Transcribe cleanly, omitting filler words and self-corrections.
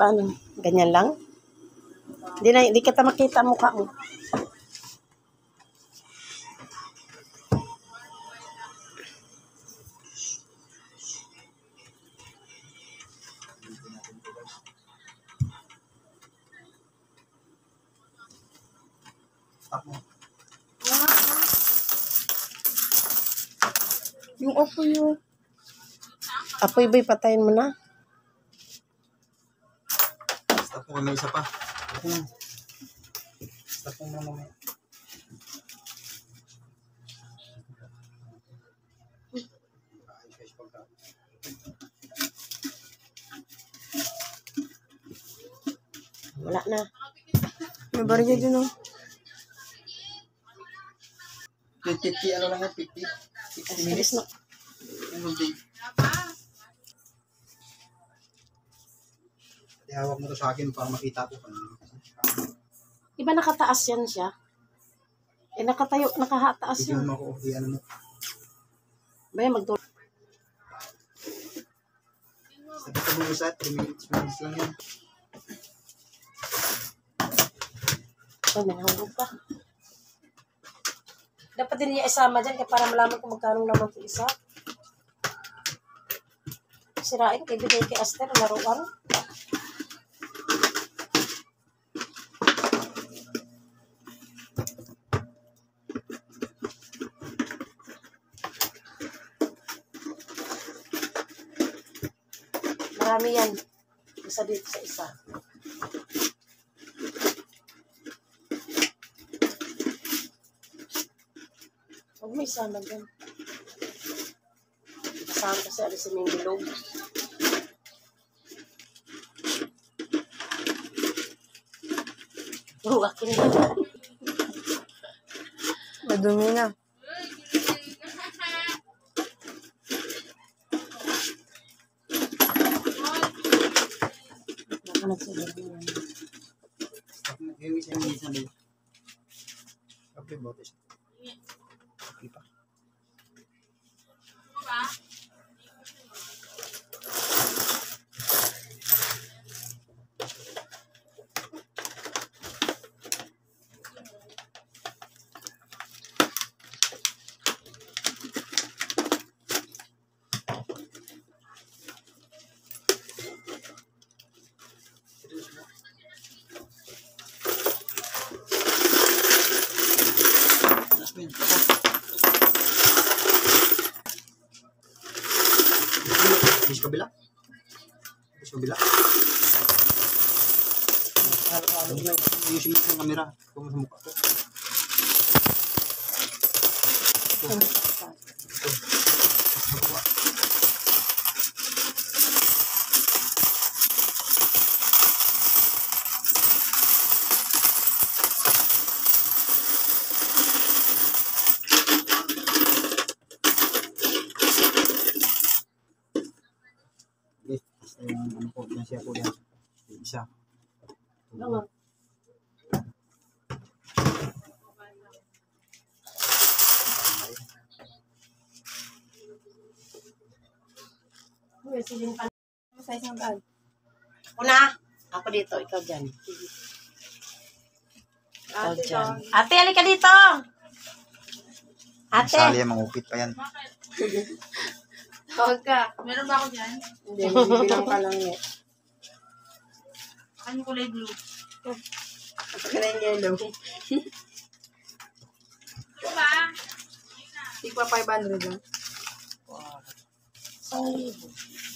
Paano? Ganyan lang? Hindi kita makita mukha mo. Yung apoy yun. Apoy ba'y patayin mo na? Stop mo, may isa pa. Stop mo na mamaya. Wala na. May barya dyan o. 50, ano lang yan? 50 minutes. Na. Hawak mo to sa akin para makita ko. Iba nakataas yan siya. Nakatayo, nakahataas yan. Bigyan mo ako, ano mo. Baya magtulog. Sabi ka mo sa 3 minutes lang yan. Ay, nahulog ka. Dapat din niya isama dyan kaya para malaman kung magkano naman ito isa. Sirain kay bigay kay Aster, laruan. Marami yan. Isa dito sa isa. Huwag mo isama dyan. Kasama kasi alisin mo yung bilog. Akin na. Madumi na. Baka nagsasabi yan. Yung isa yung isa din. Okay, botes. Okay pa. Bis kabila. Bis kabila. Ayusin mo yung camera. Kung sa mukha ko. Ano po, yan siya po yan. Isa. Lang. Sa isang bag. Ako na. Ako dito. Ikaw dyan. Ikaw dyan. Ate, halika dito. Ate. Masali yan, mangupit pa yan. Tawag ka. Meron ba ako dyan? Hindi, bilang ka lang eh. Ano kulay blue? Ito ka na yung yellow. Tigpa 500 lang. Wow. 1,000.